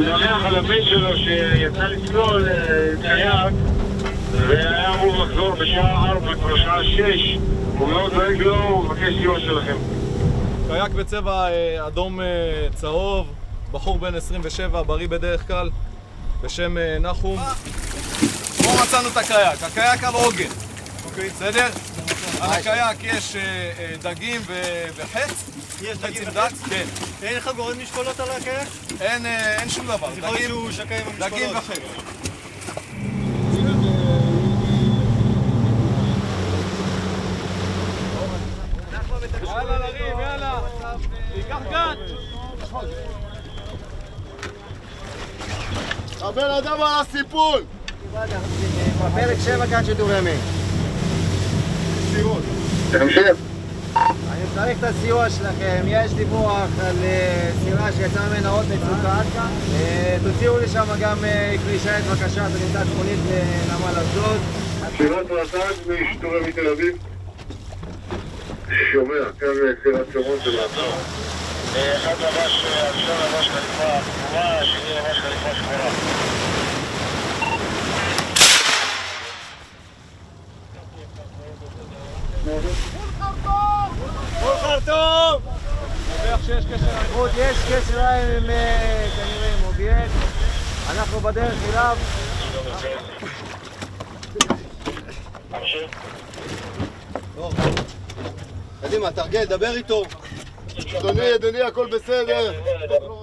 מדווח על הבן שלו שיצא לצלול קייק והיה אמור לחזור בשעה 4, כבר שעה 6. הוא מאוד דואג לו, הוא מבקש סיוע שלכם. קייק בצבע אדום צהוב, בחור בן 27, בריא בדרך כלל, בשם נחום. פה מצאנו את הקייק, הקייק על עוגן, בסדר? על הקייק יש דגים וחץ. יש דגים וחץ? כן. אין לך גורם משקולות על הקייק? אין שום דבר. אז יכול להיות שהוא שקע עם המשקולות. דגים וחץ. יאללה לרים, יאללה! תיקח גן! הבן אדם על הסיפול! בפרק 7 כאן שידור ימי. תמשיך. אני צריך את הסיוע שלכם, יש דיווח על סירה שיצאה ממנה עוד מצוקה. תוציאו לי שם גם כלי שיט בבקשה, זה נמצא צפונית לנמל אשדוד. סירת רט"ג משיטור ימי תל אביב. שומע, כאן סירת שרון של לעצור. אחד לבש, הראשון לבש חליפה כחולה, השני לבש חליפה שחורה. כל חרטום! שיש קשר יש קשר להם עם כנראה עם אובייקט. אנחנו בדרך אליו. קדימה, תרגל, דבר איתו. אדוני, הכל בסדר.